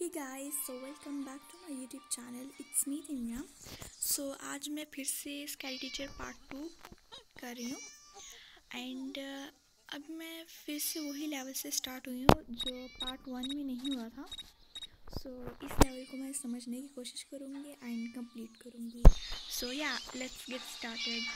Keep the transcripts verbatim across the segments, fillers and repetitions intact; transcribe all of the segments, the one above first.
Hey guys, so welcome back to my YouTube channel. It's me Divya. So आज मैं फिर से स्कैरी टीचर पार्ट टू कर रही हूँ एंड uh, अब मैं फिर से वही लेवल से स्टार्ट हुई हूँ जो पार्ट वन में नहीं हुआ था। सो so, इस लेवल को मैं समझने की कोशिश करूँगी एंड कंप्लीट करूँगी। So yeah let's get started.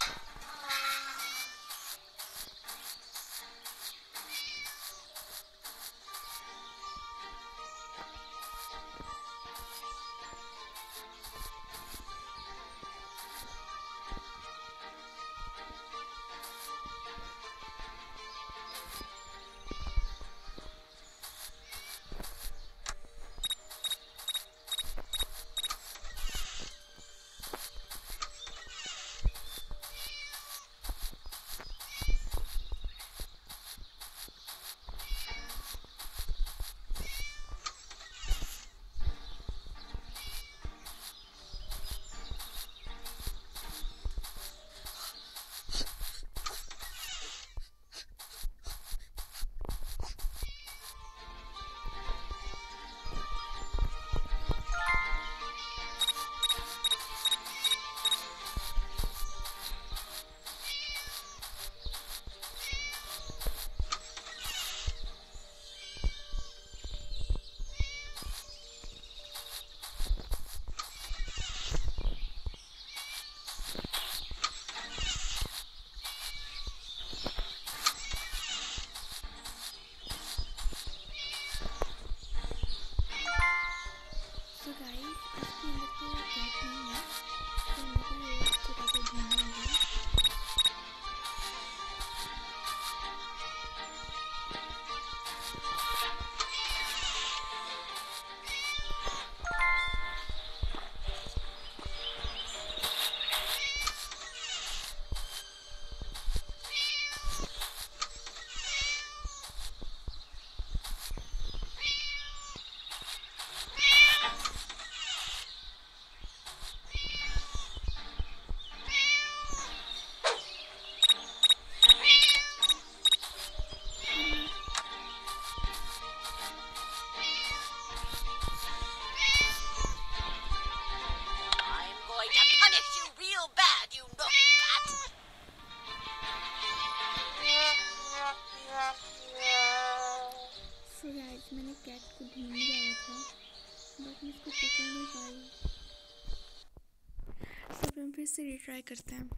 So guys, इसके अंदर तो कैट नहीं है, तो मेरे को ये जगह पे ढूंढना होगा। So guys, मैंने कैट को ढूंढ लिया था बट मैं इसको पकड़ नहीं पाई। सो so, हम फिर से रिट्राई करते हैं।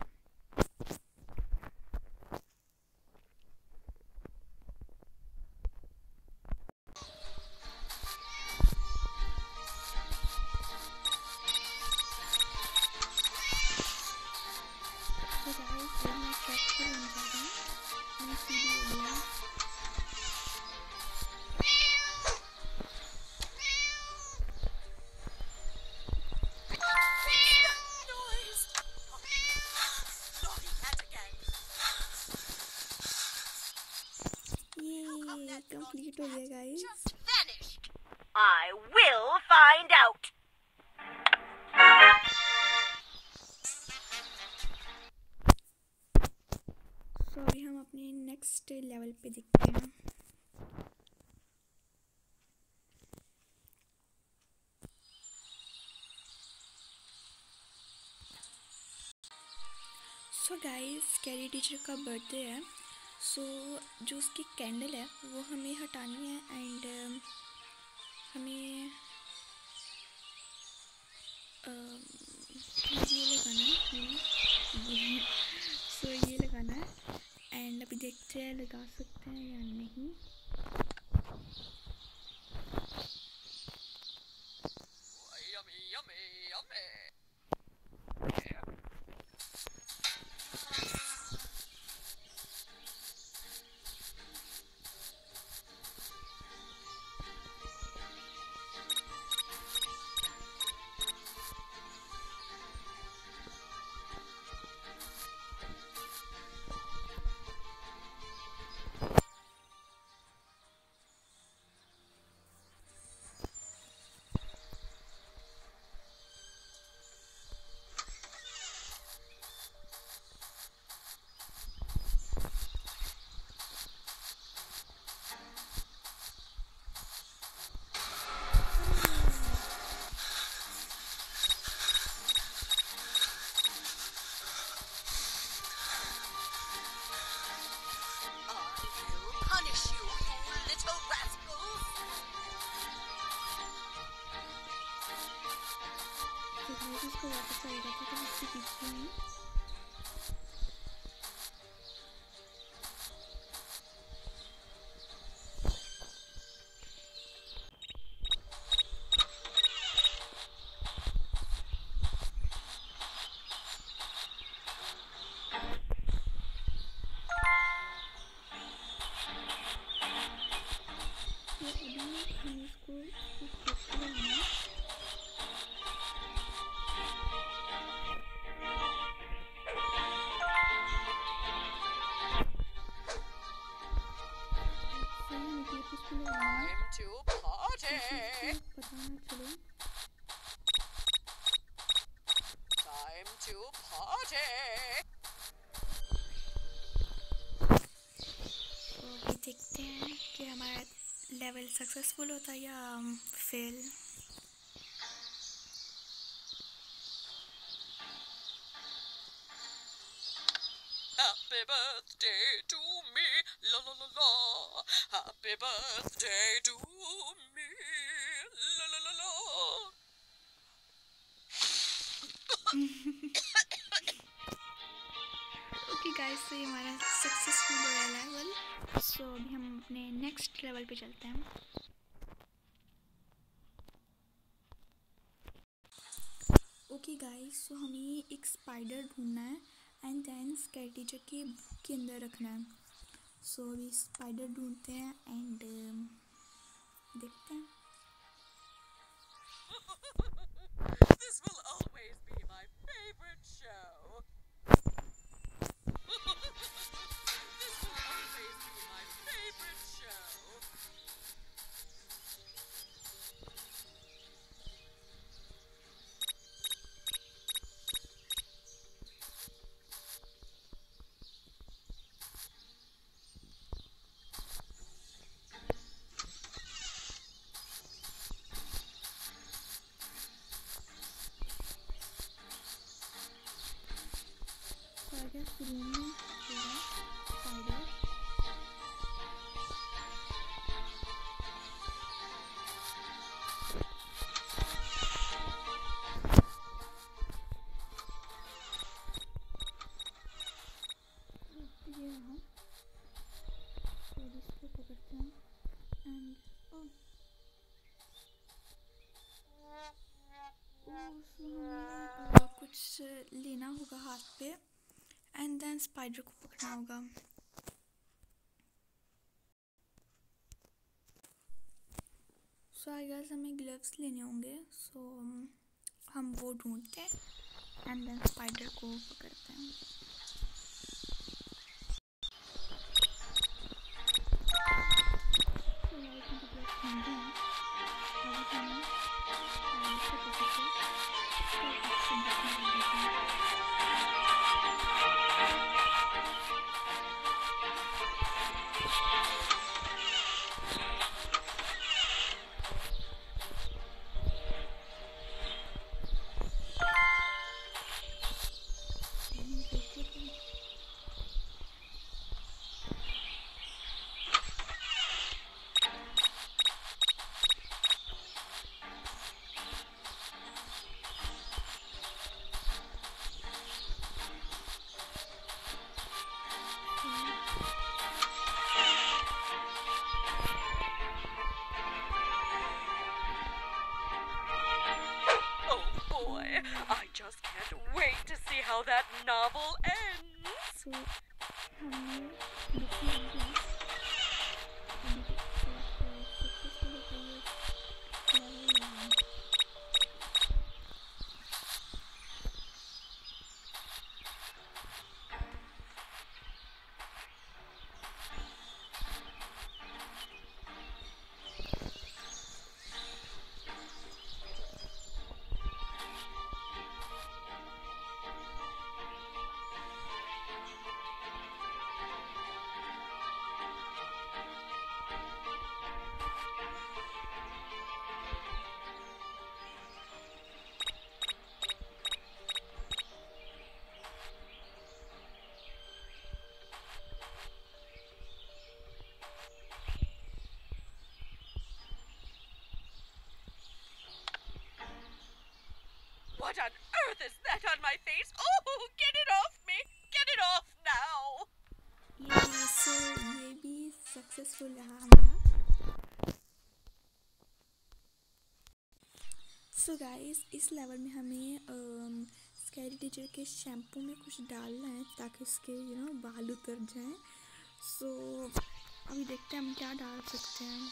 So guys, अब मैं कैट को ढूंढ रहा हूँ। मैं सीधी हो गया। कंप्लीट हो गया guys. I will find out. So अभी हम अपने नेक्स्ट लेवल पे देखते हैं। सो गाइस, स्कैरी टीचर का बर्थडे है। सो so, जो उसकी कैंडल है वो हमें हटानी है एंड uh, हमें uh, ये लगाना है। ये सो so, ये लगाना है एंड अभी देखते हैं लगा सकते हैं या नहीं। Yummy, yummy, yummy. गाइस उसको वापस चल रहा था तो उसके पीछे हूँ। तो अभी हम इसको इस ट्रक पे लाना है। सही निकले तो उसको लगाना है Time to party. ताकि उसको पता ना चले। Time to party. तो अभी देखते हैं कि हमारा लेवल सक्सेसफुल होता है या fail. Happy birthday to me, la la la la. Happy birthday to me, la la la la. Okay guys, तो ये हमारा सक्सेसफुल हो गया लेवल। सो अभी हम अपने नेक्स्ट लेवल पे चलते हैं। ओके गाइस, सो हमें एक स्पाइडर ढूंढना है एंड देन स्केयर टीचर के बुक के अंदर रखना है। सो so, अभी स्पाइडर ढूंढते हैं एंड देखते हैं। This will always be my favorite show. This will always be my favorite show. तो आई गेस रूम में होगा स्पाइडर। ये रहा। तो इसको पकड़ते हैं एंड ओह हमें कुछ लेना होगा हाथ पे एंड देन स्पाइडर को पकड़ना होगा। सो आई गेस हमें ग्लव्स लेने होंगे। सो so, हम वो ढूंढते हैं एंड देन स्पाइडर को पकड़ते हैं। तो गाइस हम ग्लव्स ढूंढते हैं और हमें स्पाइडर को पकड़ के इसको एक्शन देखने देते हैं। Oh boy, I just can't wait to see how that novel ends. So हमने बुक ले लिया। अभी देखते हैं सक्सेसफुल होता है लेवल वन। सो गाइस, इस लेवल में हमें स्कैरी टीचर के शैम्पू में कुछ डालना है ताकि उसके यू नो बाल उतर जाएं। सो so, अभी देखते हैं हम क्या डाल सकते हैं।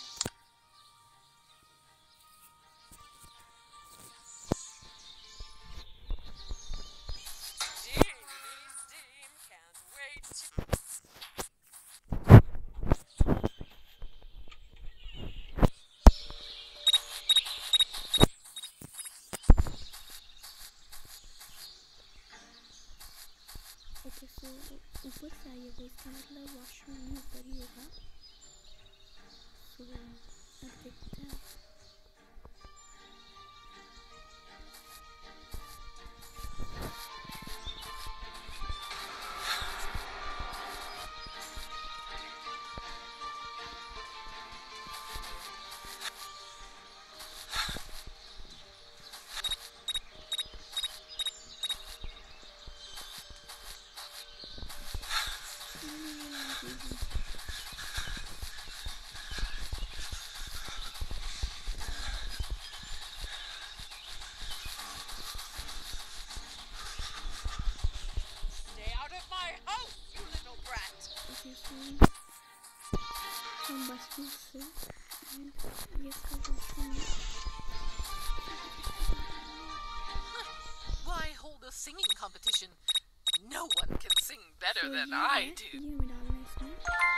ओके, सो ऊपर से आइएगा, इसका मतलब वॉशरूम में ऊपर ही होगा। सो अब देखते हैं। Stay out of my house, you little brat! Okay, so हम बच गए इससे। एंड ये इसका वॉशरूम है। Why hold a singing competition? No one can sing better So than ये I है, do. ये हमें डालना है इसमें।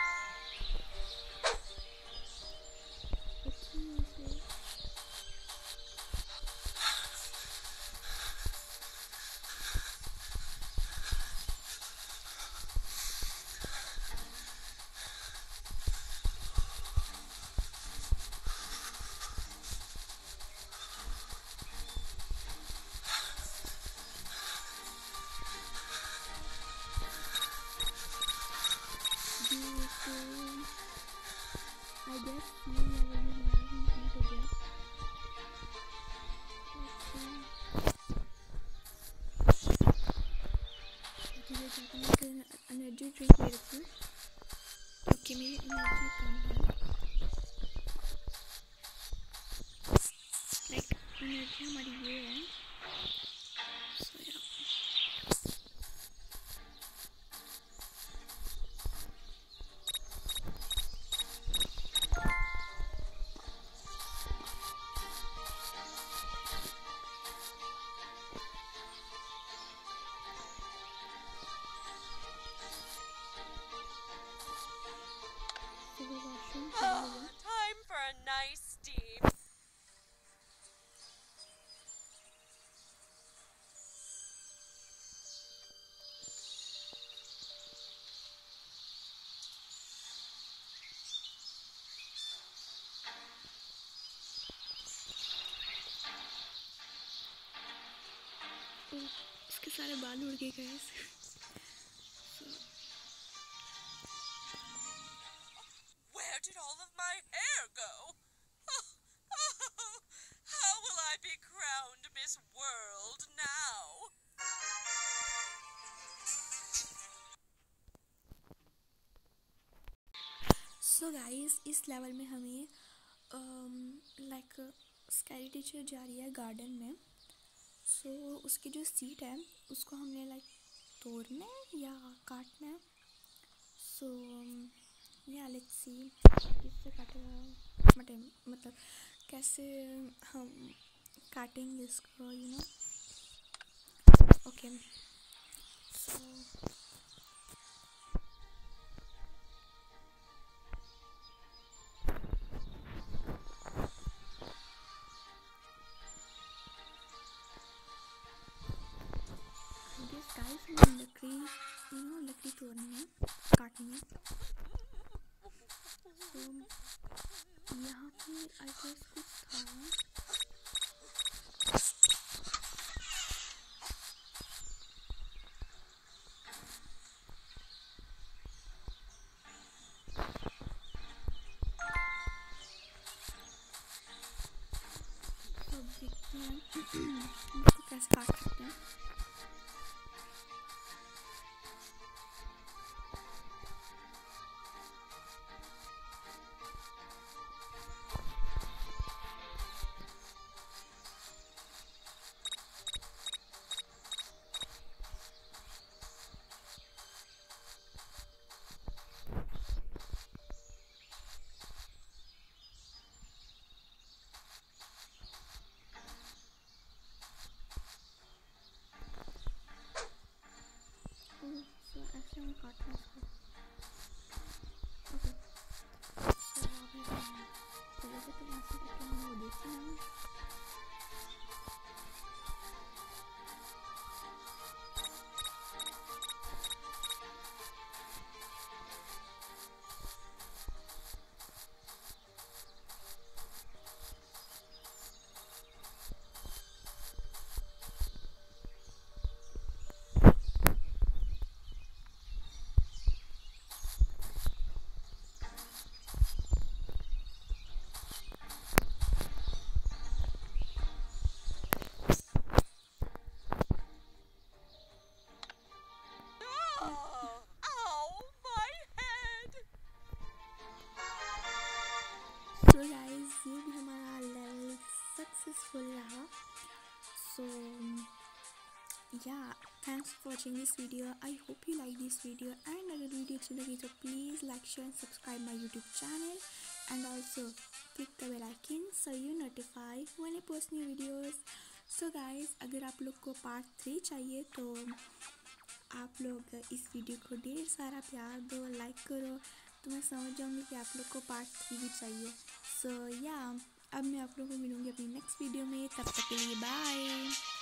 अच्छी से I guess ये लेवल में हमारा कंप्लीट हो गया। मुझे जाकर मैं एक एनर्जी ड्रिंक ले रखी हूँ क्योंकि मेरी एनर्जी कम है। लाइक एनर्जी हमारी ये है। So yeah washroom Oh, time for a nice steam. इसके सारे बाल उड़ गए guys. Where did all of my hair go? How will I be crowned Miss World now? So guys, इस लेवल में हमें लाइक स्कैरी टीचर जा रही है गार्डन में। सो so, उसकी जो सीट है उसको हमने लाइक तोड़ना है या काटना है। सो या लेट्स सी किससे काटेगा मटे मतलब कैसे हम काटेंगे इसको, you know. Okay, so guys हमें लकड़ी यू नो लकड़ी तोड़नी है, काटनी है। सो यहाँ पे आई गेस कुछ था। तो अब देखते हैं इसको कैसे काट सकते हैं। काटना इसको। ओके, तो अभी हम तो वैसे तो यहाँ से करके हमने वो देखी है। तो गाइस ये भी हमारा लेवल सक्सेसफुल रहा। So yeah thanks for watching this video. I hope you like this video and अगर वीडियो अच्छी लगी तो please like share and subscribe my YouTube channel and also click the bell icon so you notify when I post new videos. So guys अगर आप लोग को part three चाहिए तो आप लोग इस वीडियो को ढेर सारा प्यार दो, लाइक करो, तो मैं समझ जाऊँगी कि आप लोग को पार्ट थ्री भी चाहिए। सो so, या yeah, अब मैं आप लोगों को मिलूँगी अपनी नेक्स्ट वीडियो में, तब तक के लिए बाय।